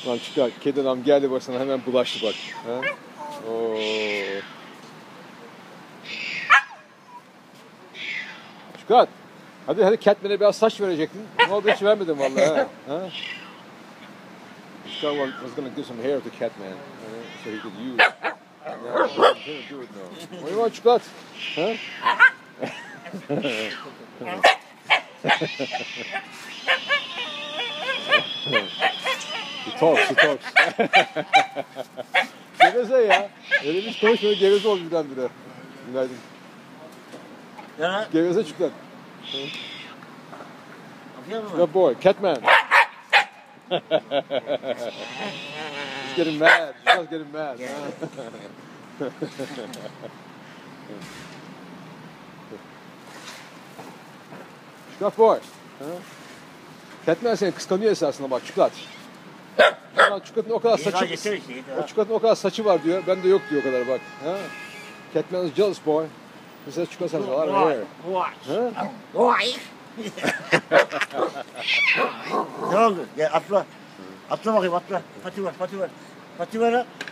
Lan çıkar. Kedi adam geldi bak sana hemen bulaştı bak. Ha? Oo. Çıkar. Hadi Catman'e biraz saç verecektin. Ne oldu hiç vermedin vallahi ha. Ha? Çıkar was gonna give some hair to Catman. So he could use. No, he couldn't do it no. What do you want, Çıkar? Ha? He talks. Geveze ya. Öyle hiç konuşmuyor, geveze oldu birdenbire. Günaydın. Ya. Geveze Çıkar. Yapıyor musun? Good boy, Catman. He's getting mad. He's getting mad. Çıkart boy. Catman seni kıskanıyor esasında bak Çıkart. Çıkart'ın o kadar saçı. O Çıkart'ın o kadar saçı var diyor. Bende yok diyor o kadar bak. Catman is jealous boy. Mesela Çıkart has a lot of hair. Vay. Ne oldu? Gel atla. Atla bakayım atla. Pati ver. Pati ver ha.